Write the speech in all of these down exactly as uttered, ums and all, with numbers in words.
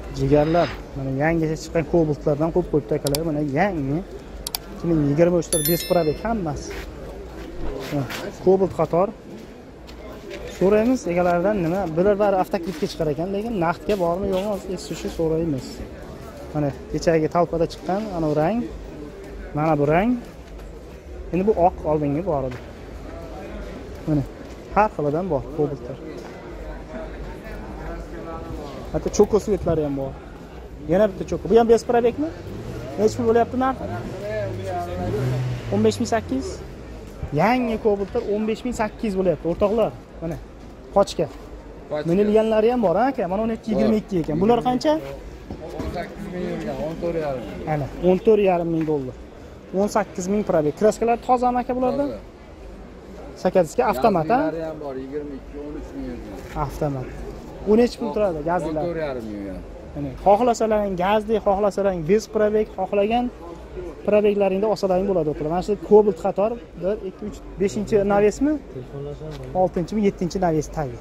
Jigarlar, mana yangicha chiqqan Cobaltlardan qo'yib qo'yibdi akalar. Mana yangi ikki ming yigirma uch lar bes probek hammasi. Cobalt qator. So'raymiz egalaridan nima? Bular bari avtokritga chiqar ekan, lekin naqdga bormi yo'qmi eshitishi so'raymiz. Mana kechagi talpada chiqqan ana bu rang. Mana bu rang. Endi bu oq oldingi bor edi. Mana har xilidan bor Cobaltlar. Hatta choko svetlari ham bor. Yana bitta choko. Bu ham bes probekmi? Nech pul bo'lyapti narxi? o'n besh ming sakkiz yuz. Yangi Cobaltlar o'n besh ming sakkiz yuz bo'lyapti, o'rtoqlar. Mana qochga. Minilganlari ham bor, aka. Mana o'n ikki yigirma ikki ekan. Bular qancha? o'n sakkiz ming yurgan, o'n to'rt yarim ming. Ana, o'n to'rt yarim ming dollar. o'n sakkiz ming probek. Kraskalar tozami aka bularda? Sakadiska avtomat, ha? Gazlilari ham bor, yigirma ikki o'n uch ming yurgan. Avtomat. o'n necha pul turadi gazlilar? o'n to'rt yarim ming yurgan. Mana xohlasalaring gazli, xohlasalaring bez probek, xohlagan probeklaringda olsalaring bo'ladi, o'tlar. Mana shu Cobalt qator bir ikki uch beshinchi navesmi? oltinchimi, yettinchi naves tagi.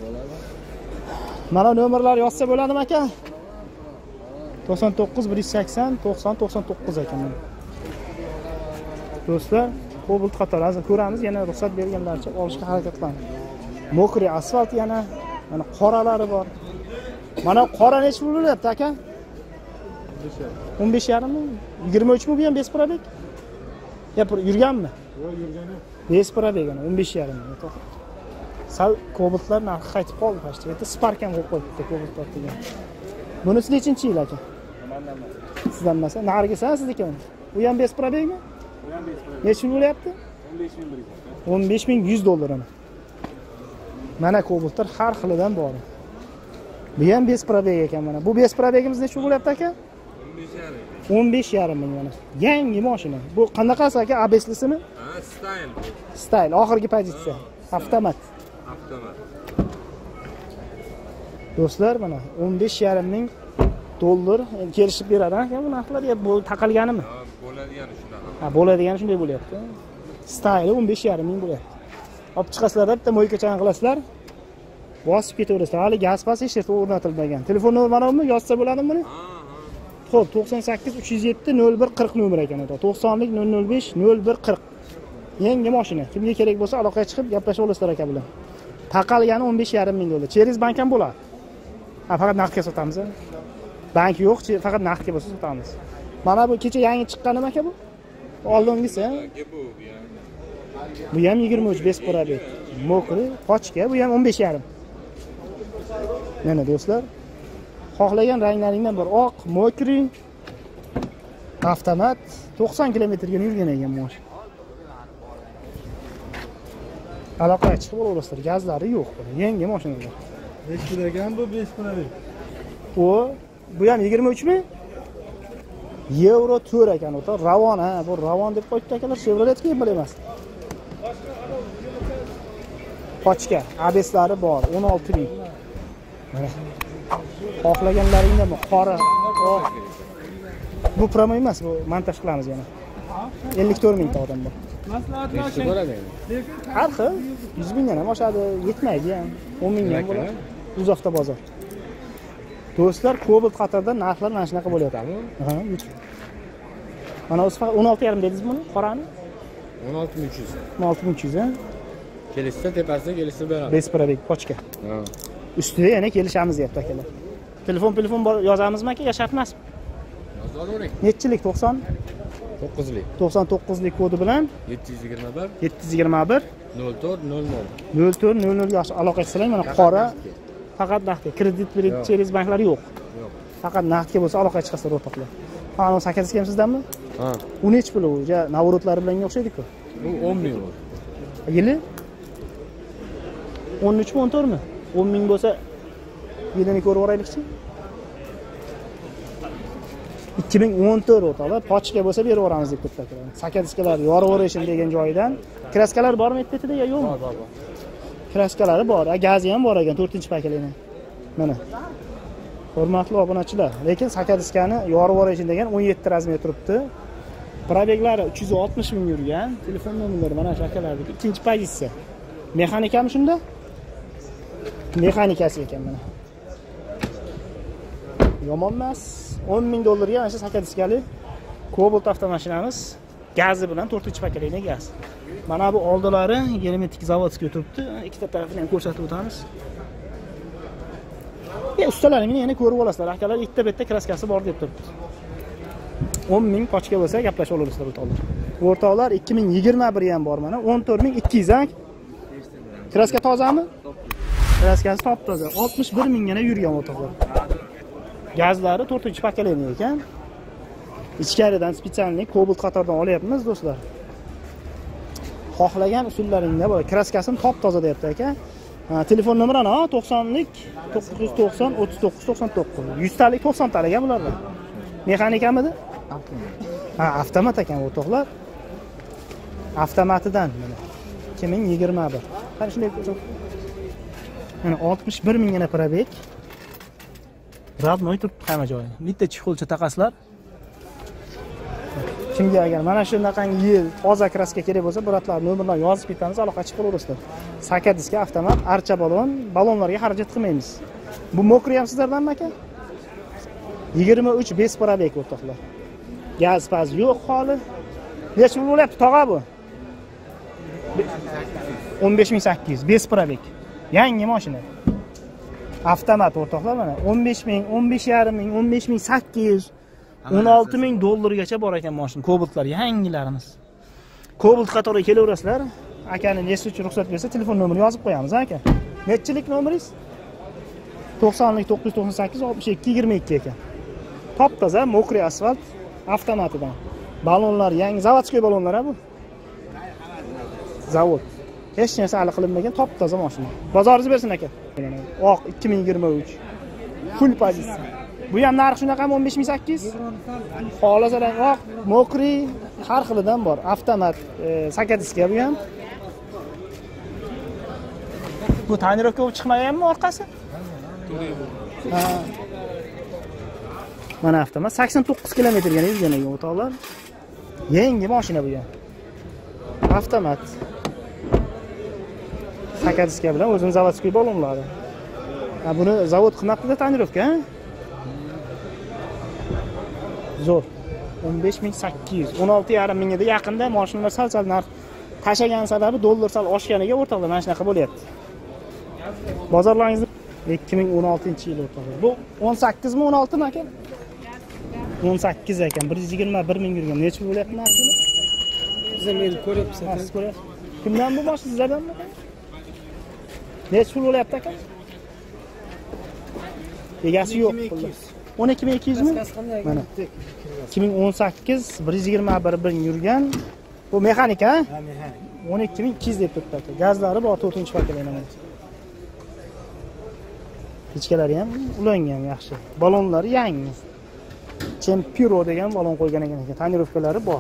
Mana nomerlar yozsa bo'ladimi aka? to'qson to'qqiz bir yuz sakson to'qson to'qson to'qqiz ekan. Do'stlar, Cobalt qator hozir ko'ramiz, yana ruxsat berganlarcha olishga harakat qilamiz. Mokri asfalt yana, mana qoralari bor. Mana qora nech pul bo'lyapti aka? o'n besh yarim ming? yigirma uch mi bu ham bes probek? Yap, yurganmi? Yo'q, yurgani. Bes probek ana o'n besh yarim ming. Sal Cobaltlar narxi qaytib qoldi pastga. Endi Spark ham qo'yib qo'yibdi Cobaltlar degan. Bunisi nechinchi yil aka? Mendan emas. Sizdan emas, narigisi sizniki. Bu ham bes probekmi? Bu ham bes probek. Nech pul bo'lyapti? o'n besh ming bir yuz. o'n besh ming yuz dollar ana. Mana Cobaltlar har xilidan bor. Bu ham bes probek ekan mana. Bu bes probegimiz nech pul bo'lyapti aka? o'n besh yarim ming mana. Yangi mashina. Bu qanaqasi aka? A B S'lisimi? Ha, style. Style, oxirgi pozitsiya. Avtomat. Avtomat. Do'stlar, mana o'n besh yarim ming dollar kelishib beradi aka bu narxlar. Bu taqalganimi? Ha, bo'ladigani shunaqa. Ha, bo'ladigani shunday bo'lyapti. Style o'n besh yarim ming bo'lyapti. Olib chiqasizlar, bitta mo'ykachadan qilasizlar. Bosib ketaverasizlar. Hali gaz pas hech yerda o'rnatilmagan. Telefon nomerimi yozsa bo'ladimi buni? Ha, ha. Xo'p, to'qson sakkiz uch yuz yetti nol bir qirq nomer ekan edi. to'qsonlik nol nol besh nol bir qirq. Yangi mashina. Kimga kerak bo'lsa aloqaga chiqib gaplashib olasizlar aka bilan. Taqalgani o'n besh yarim ming dollar. Cheriz bank ham bo'ladi. Ha, faqat naqdga sotamiz. Bank yo'q, faqat naqdga bo'lsa sotamiz. Mana bu kecha yangi chiqqan nima aka bu? Oldingisi, ha? Bu Bu ham yigirma uch bes probek. Mokri, qochga, bu ham o'n besh yarim. Mana do'stlar, xohlagan ranglaringdan bor. Oq, mokri, avtomat, to'qson kilometrga yurgan ekan mashina. Aloqaga chiqib olasizlar, gazlari yo'q. Yangi mashinalar. Nech pul ekan bu bes probek? O, bu ham yigirma uch mi? Euro to'rt ekan o'ta. Ravon, ha, bu Ravon deb qo'yibdi akalar, Chevrolet'ga ham emas. Qochga, A B S'lari bor, o'n olti ming. Mana. Xohlaganlaringdan qora, oq. Bu promo emas, bu montaj qilamiz yana. ellik to'rt ming ta odam bor. Nechta bo'ladi? Har xil yuz mingdan ham oshadi, yetmaydi ham. o'n mingdan ham bo'ladi. Uzofta bozor. Do'stlar, Cobalt qatorda narxlar mana shunaqa bo'lyapti. Ha, mana o'zi faqat o'n olti yarim dedingiz buni, qorani? o'n olti ming uch yuz. o'n olti ming uch yuz, ha? Kelishsa tepasida kelishsa beradi. Bes probek qochga. Ha. Ustida yana kelishamiz deyapti akalar. Telefon telefon yozamizmi aka, yo shart emasmi? Yozavering. Nechilik? to'qson? to'qqizlik. to'qson to'qqizlik kodi bilan yetti yuz yigirma bir yetti yuz yigirma bir nol to'rt nol nol nol to'rt nol nol ga aloqa qilsanglar, mana qora faqat naqdga, kredit berib cheriz banklari yo'q. Yo'q. Faqat naqdga bo'lsa aloqa chiqasizlar o'rtoqlar. Mana sakkiz ham sizdanmi? Ha. U nech pul u? Ja, navrotlari bilan o'xshaydi-ku. Bu o'n ming bo'ldi. Yili o'n uch mi o'n to'rt mi? o'n ming bo'lsa yilini ko'rib oraylikchi. ikki ming o'n to'rt o'rtoqlar, pochka bo'lsa berib yuboramiz deb turibdi. Sakadiskalar yorib yuborishim degan joyidan. Kraskalar bormi etda ya yo'qmi? Bor, bor, bor. Kraskalari bor, gazi ham bor ekan, to'rtinchi paketlini. Mana. Hurmatli obunachilar, lekin sakadiskani yorib yuborishim degan o'n yetti razmer turibdi. Probeglari uch yuz oltmish ming yurgan. Telefon nomerlari mana shu akalardagi ikkinchi pozitsiya. Mexanikami shunda? Mexanikasi ekan mana. Yomon emas. o'n ming dollarga mana shu sakadiskali Cobalt avtomashinamiz gazi bilan to'rtinchi pokoleniya gaz. Mana bu oldilari Genetik zavodskiy turibdi. Ikkita tarafini ham ko'rsatib o'tamiz. Ya ustalaringni yana ko'rib olasizlar. Akalar ikkita bitta kraskasi bor deb turibdi. o'n ming qochga bo'lsa gaplashib olarsizlar o'rtoqlar. O'rtoqlar ikki ming yigirma bir ham bor mana. o'n to'rt ming ikki yuz ak. Kraska tozami? Kraskasi top toza. oltmish bir mingga yurgan o'rtoqlar. Gazlari to'rtinchi pokoleniya ekan. Ichkaridan spesialni Cobalt qatoridan olyapmiz do'stlar. Xohlagan usullaringda bor. Kraskasini top toza deyapti aka. Telefon nomerini ha to'qsonlik to'qqiz yuz to'qson o'ttiz to'qqiz to'qson to'qqiz. yuz talik to'qson taliga bularlar. Mexanikamidi? Ha, avtomat ekan o'rtoqlar. Avtomatidan mana ikki ming yigirma bir. Qani shunday ko'rsat. Mana oltmish bir mingga probek. Radnoy turibdi hamma joyi. Bitta chixolcha taqaslar. Kimga agar mana shunaqangi yil toza kraska kerak bo'lsa, bratlar nomerlarni yozib ketamiz, aloqa chiqib qo'yaverasizlar. Sakadiska avtomat, archa balon, balonlarga xarajat qilmaymiz. Bu mokri ham sizlardanmi aka? yigirma uch besh probek o'rtoqlar. Gaz paz yo'q holi. Necha bo'lyapti tog'a bu? o'n besh ming sakkiz yuz besh probek. Yangi mashina. Avtomat o'rtoqlar mana o'n besh ming, o'n besh yarim ming, o'n besh ming sakkiz yuz, o'n olti ming dollargacha bor ekan mashina. Cobaltlar yangilarimiz. Cobalt qatoriga kelaverasizlar. Akani nesi uchun ruxsat bersa, telefon nomerini yozib qo'yamiz aka. Nechilik nomeringiz? to'qsonlik to'qqiz yuz to'qson sakkiz oltmish ikki yigirma ikki ekan. Top toza, mokri asfalt avtomatidan. Balonlar yangi zavodskiy balonlar bu. Zavod. Hech narsa hali qilinmagan top toza mashina. Bozoringiz bersin aka. Oq ikki ming yigirma uch. Full pozitsiya. Bu ham narxi shunaqami o'n besh ming sakkiz yuz? Xolasalar oq, mokri har xilidan bor. Avtomat, e, sakadiska bu ham. Bu tonirovka bo'lib chiqmaganmi orqasi? Ha. Mana avtomat sakson to'qqiz kilometrga yurgan ekan o'rtoqlar. Yangi mashina bu ham. Avtomat. Sakadiska bilan o'zini zavodskiy balonlari. Ha, buni zavod qilmoqda tonirovka, ha? Zo'r. o'n besh ming sakkiz yuz, o'n olti yarim mingga yaqinda mashinalar sal-sal narx tashagan sababi dollar sal oshganiga o'rtoqlar mana shunaqa bo'lyapti. Bozorlaringiz ikki ming o'n oltinchi yil o'rtoqlar. Bu o'n sakkizmi o'n oltimi aka? o'n sakkiz ekan. bir yuz yigirma bir ming yurgan. Necha bo'lyapti narxi? Biz ham endi ko'ryapsiz aka. Siz ko'ryapsiz. Kimdan bu mashina sizlardanmi? Necha pul bo'lyapti aka? Egasi yo'q. o'n ikki ming ikki yuz mi? Mana. ikki ming o'n sakkiz bir yuz yigirma bir ming yurgan. Bu mexanik ha? Ha, mexanik. o'n ikki ming ikki yuz deb turibdi aka. Gazlari bor to'rtinchi pokoleniya. Ichkalari ham ulangan yaxshi. Balonlari yangi. Chempiro degan balon qo'ygan ekan. Tonirovkalari bor.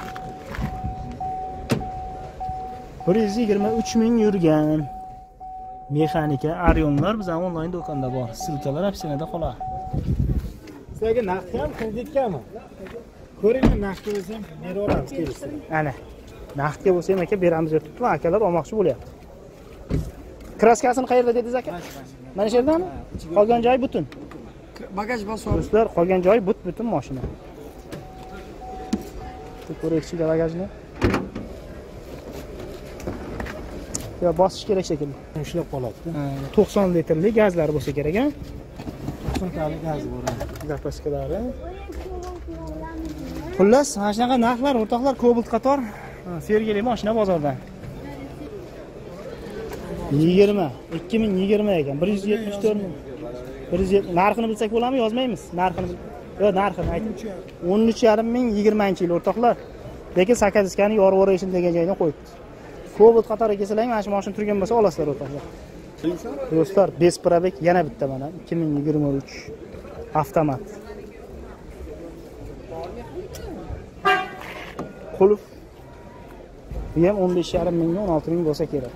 bir yuz yigirma uch ming yurgan. Mexanika Arionlar biz ham onlayn do'konda bor. Silkalar opsiyada qoladi. Sizlarga naqd ham, kreditgami? Ko'ringlar, naqd bo'lsa ham beraveramiz kelishsa. Ana. Naqdga bo'lsa ham aka beramiz deb turibdi. Akalar olmoqchi bo'lyapti. Kraskasini qayerda dedingiz aka? Mana shu yerdami? Qolgan joy butun. Bagaj bosib. Do'stlar, qolgan joy but-butun mashina. Ko'raylik bagajni. Ya bosish kerak shekilli. Ushlab qoladi. to'qson litrli gazlari bo'lsa kerak, ha? to'qson tali gaz bor. Zapaskalari. Xullas, mana shunaqa narxlar o'rtoqlar Cobalt qator. Sergeli mashina bozordan. yigirma, ikki ming yigirma ekan. bir yuz yetmish to'rt ming. bir yuz narxini bilsak bo'ladimi, yozmaymiz. Narxini. Yo'q, narxini ayting. o'n uch yarim ming yigirmanchi yil o'rtoqlar. Lekin sakadiskani yorib o'raysin degan joydan qo'yibdi. Cobalt qatoriga kelsalar, mana shu mashina turgan bo'lsa olasizlar o'rtoqlar. Do'stlar, besh probek yana bitta mana ikki ming yigirma uch avtomat. Qulf. Bu ham o'n besh yarim ming, o'n olti ming bo'lsa kerak.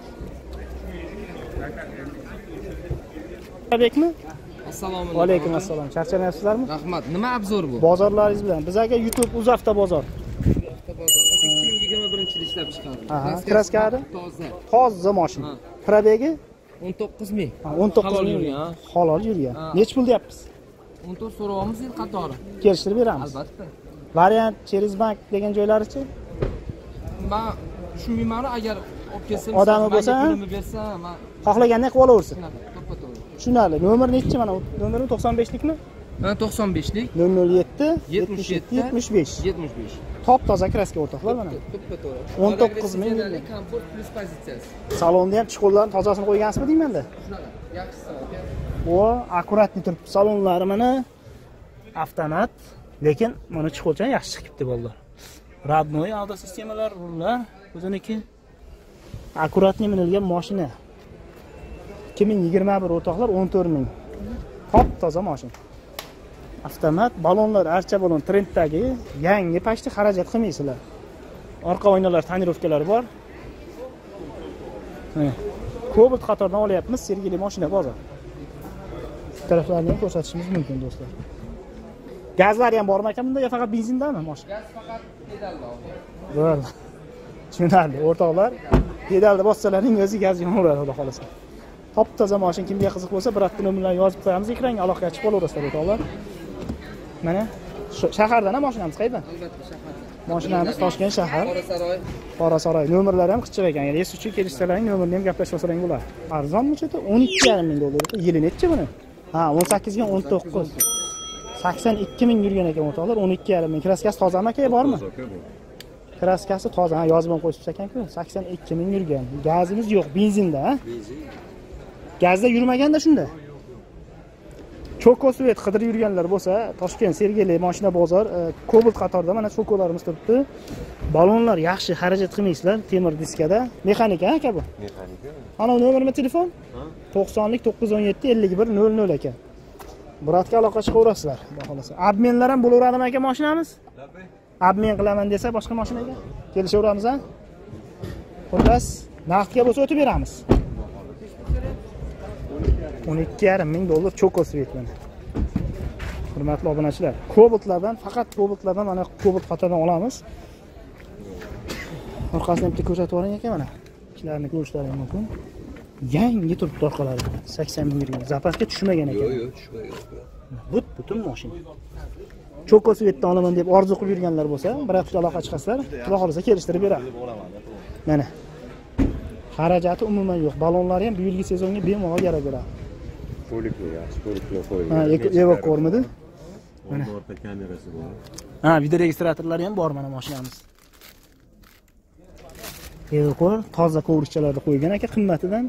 Probekmi? Assalomu alaykum. Va alaykum assalom. Charchamayapsizlarmi? Rahmat. Nima obzor bu? Bozorlaringiz bilan. Bizga YouTube Uzavto bozor. ikki ming yigirma birinchi yil ishlab chiqarildi. Ha, kraskari toza. Toza mashina. Probegi o'n to'qqiz ming. o'n to'qqiz ming. Halol yurgan. Halol yurgan. Nech pul deyapsiz? o'n to'rt so'rovamiz yil qatori. Kelishtirib beramiz. Albatta. Variant Cheriz Bank degan joylarichi? Men tushunmayman, agar olib kelsam, odami bo'lsa, pulimni bersa, men xohlagandek qilib olaversin. to'ppa-to'g'ri. Tushunarli. Nomer nechi mana? Nomeri to'qson beshlikmi? Mana to'qson beshlik nol nol yetti yetmish yetti yetmish besh. yetmish besh. Top toza kraska o'rtoqlar mana. To'ppa-to'g'ri. o'n to'qqiz ming. Komfort plus pozitsiyasi. Salonni ham chiqollarni tozasini qo'ygansizmi deymanda? Shunaqa. Yaxshi savol. O, akkuratni turibdi. Salonlari mana avtomat, lekin mana chiqolchan yaxshi chiqibdi bolalar. Radnoy avto sistemalar, rullar o'ziniki. Akkuratni minilgan mashina. ikki ming yigirma bir o'rtoqlar o'n to'rt ming. Top toza mashina. Avtomat, balonlar, archa balon trenddagi yangi pashti xarajat qilmaysizlar. Orqa oynalar tonirovkalari bor. Mana Cobalt qatoridan olyapmiz, Sergeli mashina bozor. Taraflarni ham ko'rsatishimiz mumkin do'stlar. Gazlari ham bormi ekan bunda, yo faqat benzindami mashina? Gaz faqat pedalda. Bo'ldi. Tushunarli, o'rtoqlar. Pedalda bossalaring o'zi gaz yonaveradi, xudo xolasa. Top toza mashina, kimga qiziq bo'lsa, bir hafta nomerlarni yozib qo'yamiz ekranga, aloqaga chiqib olaverasizlar, o'rtoqlar. Mana shahardan ham mashinamiz qayerdan? Albatta shahardan. Mashinamiz Toshkent shahar. Qorasaroy. Qorasaroy. Nomerlari ham qichib ekan. Agar esuvchi kelishsalaring, nomerni ham gaplashib olsalaring bo'ladi. Arzonmi-chi? o'n ikki yarim ming dollar. Yili nechi buni? Ha, o'n sakkiz ga o'n to'qqiz. sakson ikki ming yurgan ekan o'rtoqlar, o'n ikki yarim ming. Kraskasi tozami aka, bormi? Kraskasi toza, ha, yozib ham qo'yibsiz ekan-ku. sakson ikki ming yurgan. Gazimiz yo'q, benzinda, ha? Benzin. Gazda yurmaganda shunda. Chokosvet qidirib yurganlar bo'lsa, Toshkent Sergeli mashina bozor, Cobalt qatorida mana chokolarimiz turibdi. Balonlar yaxshi, xarajat qilmaysizlar, temir diskada. Mexanika aka bu? Mexanika. Ana nomermi telefon? to'qsonlik to'qqiz o'n yetti ellik bir nol nol ekan. Biratga aloqa chiqaverasizlar, xudo xolasa. Obmenlar ham bo'laveradimi aka mashinamiz? Obmen qilaman desa boshqa mashinaga kelishaveramiz, ha? Xullas, naqdga bo'lsa o'tib beramiz. o'n ikki yarim ming dollar Chokosvet mana. Hurmatli obunachilar, Cobaltlardan, faqat Cobaltlardan mana Cobalt qatoridan olamiz. Orqasini bitta ko'rsatib yuboring ekan mana. Ishlarini ko'rishlaring mumkin. Yangi turibdi orqalari. sakson ming yurgan. Zapaska tushmagan ekan. Yo'q, yo'q, tushmagan. But butun mashina. Chokosvetdan olaman deb orzu qilib yurganlar bo'lsa, bir hafta aloqa chiqasizlar, xudo xolasa kelishtirib beradi. Mana. Xarajati umuman yo'q. Balonlari ham bu yilgi sezonga bemalol yarab beradi. Polikli, yaxshi polikli qo'ygan. Ha, Evo kormidi? Mana orqa kamerasi bor. Ha, video registratorlari ham bor mana mashinamiz. Evo kor, toza kovurchalarda qo'ygan aka qimmatidan.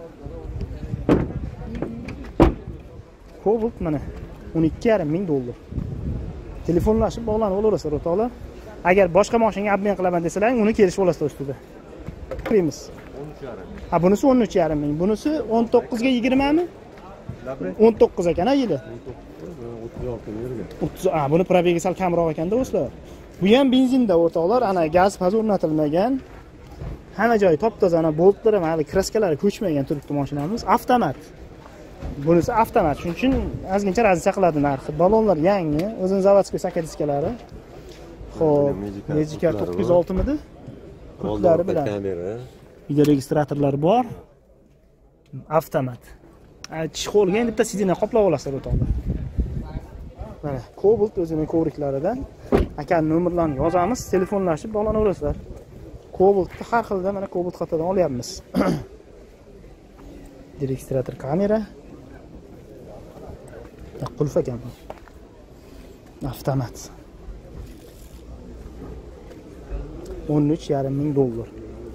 Cobalt mana o'n ikki yarim ming dollar. Telefonlashib bog'lanib olaverasizlar o'rtoqlar. Agar boshqa mashinaga obmen qilaman desalaring, uni kelishib olasizlar ustida. Qilamiz. o'n uch yarim. Ha, bunisi o'n uch yarim ming. Bunisi o'n to'qqiz ga yigirma mi? o'n to'qqiz ekan, ha, yili. o'ttiz olti yurgan. o'ttiz, ha, buni probegi sal kamroq ekanda do'stlar. Bu ham benzinda o'rtoqlar, ana gaz faz o'rnatilmagan. Hamma joyi top-toza, ana boltlar ham hali kraskalari ko'chmagan turibdi mashinamiz. Avtomat. Bunisi avtomat, shuning uchun ozgincha razlika qiladi narxi. Balonlar yangi, o'zini zavodskiy sakadiskalari. Xo'p, Magicar to'qqiz yuz olti midi? Qulflari bilan. Kamera. Video registratorlari bor. Avtomat. Tish qo'lga endi bitta sidina qoplab olasizlar o'rtoqlar. Mana Cobalt o'zining kovriklaridan aka nomerlarni yozamiz, telefonlashib bog'lanaverasizlar. Cobaltni har xilda mana Cobalt qatoridan olyapmiz. Registrator kamera. Qulf ekan bu. Avtomat. o'n uch yarim ming dollar.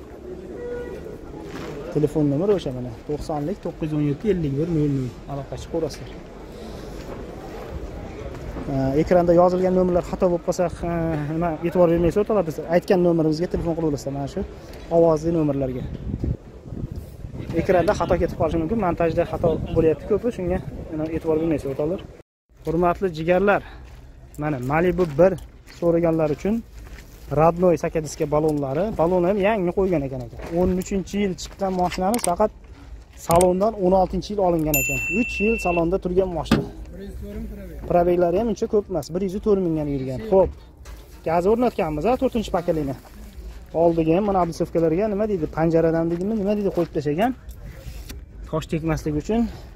Telefon nomeri o'sha mana to'qsonlik to'qqiz yuz o'n yetti ellik bir nol nol. Aloqa chiqaverasizlar. Ekranda yozilgan nomerlar xato bo'lib qolsa, nima e'tibor bermaysiz o'rtoqlar, biz aytgan nomerimizga telefon qilaverasizlar mana shu ovozli nomerlarga. Ekranda xato ketib qolishi mumkin, montajda xato bo'lyapti ko'pi, shunga e'tibor bermaysiz o'rtoqlar. Hurmatli jigarlar, mana Malibu bir so'raganlar uchun Radnoy sakadiska balonlari, balon ham yangi qo'ygan ekan ekan. o'n uchinchi yil chiqqan mashinamiz, faqat salondan o'n oltinchi yil olingan ekan. uch yil salonda turgan mashina. Probeglari ham uncha ko'p emas, bir yuz to'rt mingdan yurgan. Xo'p. Gaz o'rnatganmiz, ha, to'rtinchi pakalini. Oldiga ham mana oblisovkalarga nima deydi, panjaradan deydimi, nima deydi qo'yib tashagan. Tosh tekmasligi uchun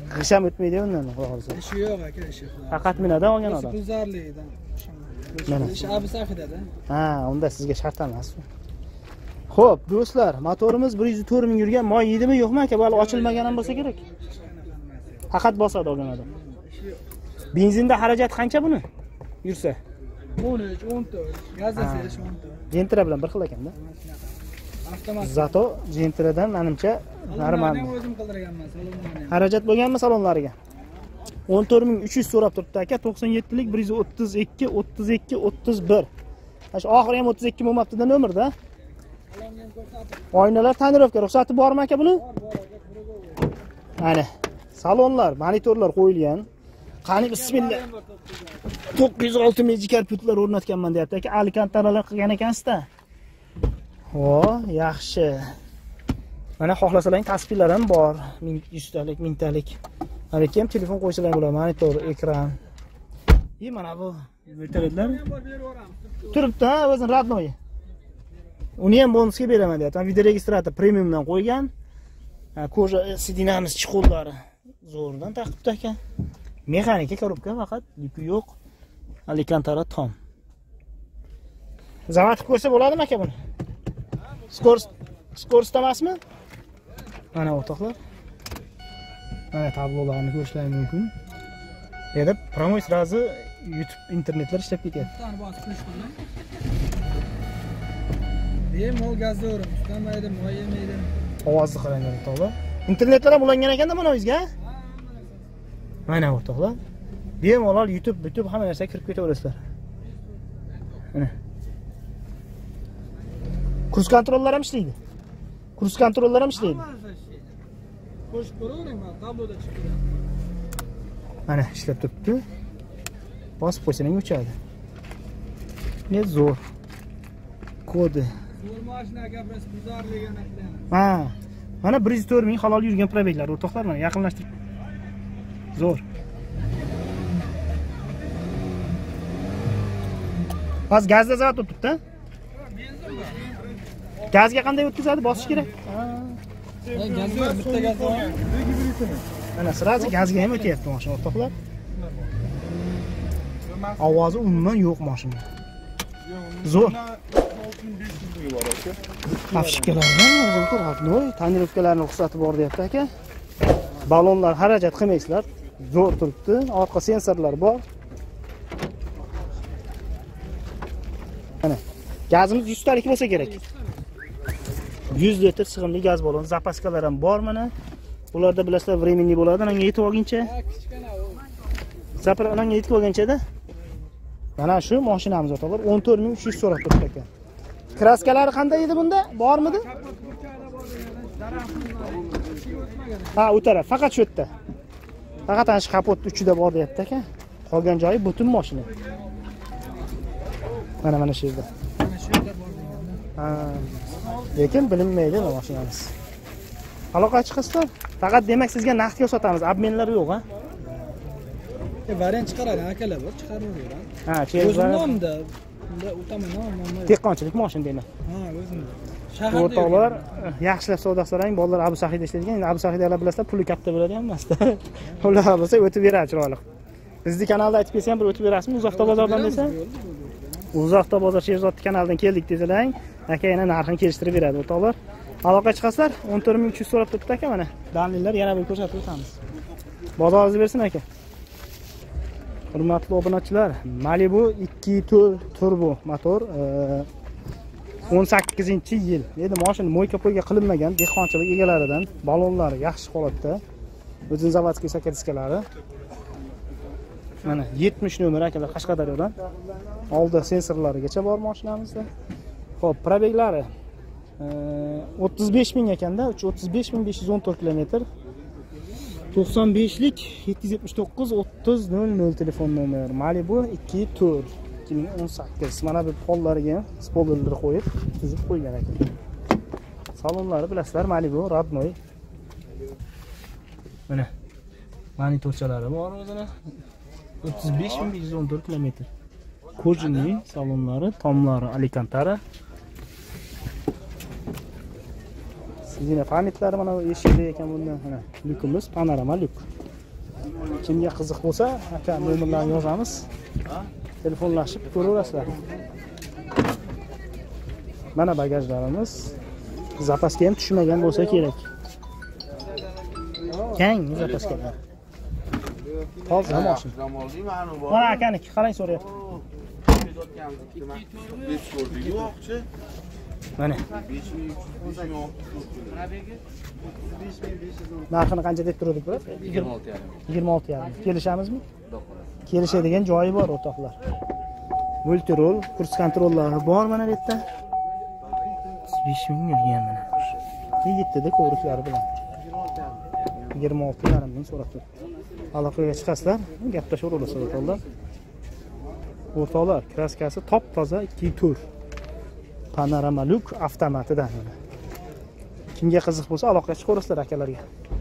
G'isham o'tmaydi undan, xudo xolisa. Ishi yo'q aka, ishi. Faqat minadan olgan odam. Pulzorlikdan. Mana. Ishi Abu Safidada. Ha, unda sizga shart emas. Xo'p, do'stlar, motorimiz bir yuz to'rt ming yurgan, moy yedimi yo'qmi aka? Bali ochilmagan ham bo'lsa kerak. Faqat bosadi olgan odam. Benzinda xarajat qancha buni? Yursa? o'n uch, o'n to'rt. Gazda serish o'n to'rt. Gentra bilan bir xil ekanda. Avtomat. Zato Gentradan menimcha normal. Men o'zim qildirganman salonlarni. Xarajat bo'lganmi salonlariga? o'n to'rt ming uch yuz so'rab turibdi aka. to'qson yetti lik bir yuz o'ttiz ikki, o'ttiz ikki, o'ttiz bir. Shu oxiri ham o'ttiz ikki bo'lmabdi-da nomerda. Oynalar tonirovka ruxsati bormi aka buni? Bor, bor aka. Mana salonlar, monitorlar qo'yilgan. Qani bismillah. to'qqiz yuz olti magical putlar o'rnatganman deyapti aka. Alcantaralar qilgan ekansizda. Ho, yaxshi. Mana xohlasalaring tasvirlar ham bor. yuz talik, ming talik. Mana ham telefon qo'ysalar bo'ladi, monitor, ekran. И mana bu vertolyotlar turibdi, ha, o'zini radnoyi. Uni ham bonusga beraman deyapti. Video registrator premiumdan qo'ygan. Koja sidinamiz chiqollari zo'rdan taqibdi aka. Mexanika korobka faqat, yuki yo'q. Alcantara tom. Zamatib ko'rsa bo'ladimi aka buni? Skorost, skorost emasmi? Mana o'rtoqlar. Mana tablolarni ko'rishlaring mumkin. Yerda promoy srazi YouTube internetlar ishlab ketyapti. Tani bosib qo'yishgan. Bemalol gazda o'rim, tunamaydi, moy yemaydi. Ovozni qaranglar o'rtoqlar. Internetlar ham ulangan ekanda mana o'zingizga. Mana o'rtoqlar. Bemalol YouTube, YouTube hamma narsaga kirib ketaverasizlar. Mana. Kurs kontrollar ham ishlaydi. Kurs kontrollar ham ishlaydi. Qo'shib ko'ravering, mana tabloda chiqadi. Mana ishlab turibdi. Bosib qo'ysang o'chadi. Ne zo'r. Kodi. Zo'r mashina gapirasiz, pulzorligini aytgan. Ha. Mana bir yuz to'rt ming halol yurgan probeglar o'rtoqlar, mana yaqinlashtirib. Zo'r. Haz gazda zavod o'tibdi. Gazga qanday o'tkazadi? Bosish kerak. Men gazda bitta gaz bor. Mana sirazi gazga ham o'tyapti mashina o'rtoqlar. Ovozi umuman yo'q mashina. Zo'r. Afishkalardan o'zimcha radnoy, tonirovkalarning ruxsati bor deyapti aka. Balonlar xarajat qilmaysizlar. Zo'r turibdi. Orqa sensorlar bor. Mana gazimiz yuz talik bo'lsa kerak. yuz litr sig'imli gaz balon, zapaskalar ham bor mana. Ularda bilasizlar, временный bo'ladi, menga yetib olguncha. Ha, kichkina u. Zapar menga yetib olguncha-da. Mana shu mashinamiz o'rtoqlar o'n to'rt ming uch yuz so'rab turibdi aka. Kraskalari qanday edi bunda? Bormidi? Ha, u taraf, faqat shu yerda. Faqat ana shu kapot uchida bor deyapti aka. Qolgan joyi butun mashina. Mana mana shu yerda. Mana shu yerda bor deganda. Ha. Lekin bilinmaydi bu mashinamiz. Aloqa chiqasizlar. Faqat demak sizga naqdga sotamiz, obmenlar yo'q, ha? E, variant chiqaradi, akalar bor, chiqaraveradi. Ha, o'zim nomda, unda o'taman nomda. Dehqonchilik mashina demak. Ha, o'zim. Shaharda O'rtoqlar, yaxshilab savdo so'rang, bolalar Abu Sahida ishlaydigan. Endi Abu Sahidalar bilasizlar, puli katta bo'ladi ham emas-da. Ular bo'lsa o'tib beradi chiroyli. Bizni kanalda aytib kelsa ham bir o'tib berasizmi? Uzoqda bozordan desa? Uzoqda bozor Sherzod kanalidan keldik desalang, aka yana narxini kelishtirib beradi o'rtoqlar. Aloqa chiqasizlar, o'n to'rt ming uch yuz so'rab turibdi aka mana. Dalillar yana bir ko'rsatib o'tamiz. Bozoringizni bersin aka. Hurmatli obunachilar, Malibu ikki turbo motor, o'n sakkizinchi yil. Endi mashina mo'yka poyga qilinmagan, dehqonchilik egalaridan, balonlari yaxshi holatda. O'zini zavodskiy sakadiskalari. Mana yetmish nomer akalar Qashqadaryodan. Oldi sensorlarigacha bor mashinamizda. Xo'p, probeglari o'ttiz besh ming ekanda, o'ttiz besh ming besh yuz o'n to'rt kilometr. to'qson besh lik yetti yuz yetmish to'qqiz o'ttiz nol nol telefon nomer. Malibu ikki to'rt ikki ming o'n sakkiz. Mana bu pollariga spoilerlar qo'yib, tuzib qo'ygan ekan. Salonlari bilasizlar, Malibu radnoy. Mana monitorchalari bor o'zini. o'ttiz besh ming besh yuz o'n to'rt kilometr. Kojinli salonlari, tomlari Alcantara. Sizning pametlari mana eshikda ekan bundan. Mana lyukimiz panorama lyuk. Kimga qiziq bo'lsa, aka nomerlarni yozamiz. Telefonlashib ko'raverasizlar. Mana bagajlarimiz. Zapaska ham tushmagan bo'lsa kerak. Keng zapaskalar. Toza mashina. Mana akaniki, qarang so'rayapti. Mana. Narxini qancha deb turdik bular? yigirma olti yarim. yigirma olti yarim. Kelishamizmi? Kelishadigan joyi bor o'rtoqlar. Multirol, kurs kontrollari bor mana bu yerda. besh ming yurgan mana. yigittada ko'riklari bilan. yigirma olti yarim ming so'rab turibdi. Aloqaga chiqasizlar, gaplashaverasizlar o'rtoqlar. O'rtoqlar, kraskasi top toza ikki tur. Panorama Look avtomatidan. Kimga qiziq bo'lsa aloqaga chiqaverasizlar akalarga.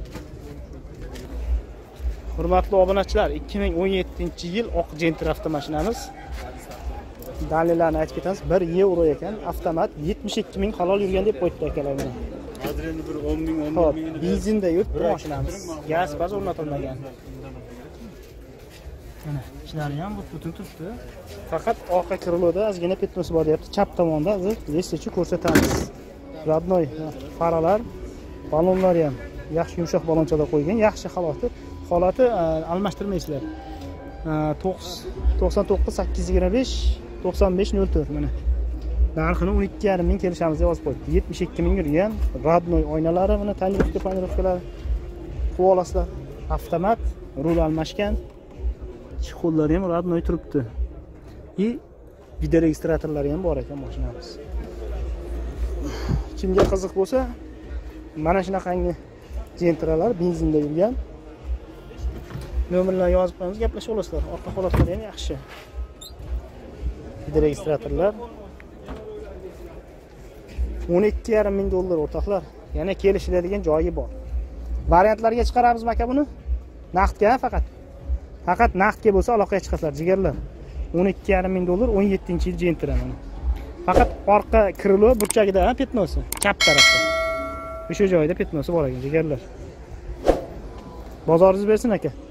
Hurmatli obunachilar, ikki ming o'n yettinchi yil oq Gentra avtomashinamiz. Dalillarni aytib ketamiz, bir yevro ekan, avtomat yetmish ikki ming halol yurgan deb qo'yibdi akalar buni. Hozir endi bir o'n ming, o'n Xo'p, ming benzinda yuribdi mashinamiz. Gaz baz o'rnatilmagan. Mana ishlari ham butun turibdi. Faqat orqa kriloda ozgina petnosi bor deyapti. Chap tomonda hozir vesichi ko'rsatamiz. Radnoy faralar, balonlar ham yaxshi yumshoq balonchada qo'ygan, yaxshi holati. Holati almashtirmaysizlar. to'qson to'qqiz sakkiz yuz yigirma besh to'qson besh nol to'rt mana. Narxini o'n ikki yarim ming kelishamiz deb yozib qo'yibdi. yetmish ikki ming yurgan. Radnoy oynalari, mana tonirovka, panirovkalar qo'yib olasizlar. Avtomat, rul almashgan. Chexollari ham radnoy turibdi. И video registratorlari ham bor ekan mashinamiz. Kimga qiziq bo'lsa, mana shunaqangi Gentralar benzinda yurgan. Nomerlarni yozib qo'yamiz, gaplashib olasizlar. Orqa holatlari ham yaxshi. Video registratorlar o'n ikki yarim ming dollar o'rtoqlar. Yana kelishiladigan joyi bor. Variantlarga chiqaramizmi aka buni? Naqdga faqat. Faqat naqdga bo'lsa aloqaga chiqasizlar, jigarlar. o'n ikki yarim ming dollar o'n yettinchi yil Gentra mana. Faqat orqa krilo burchagida, ha, petnosi, chap tarafda. O'sha joyda petnosi bor ekan, jigarlar. Bozoringiz bersin aka.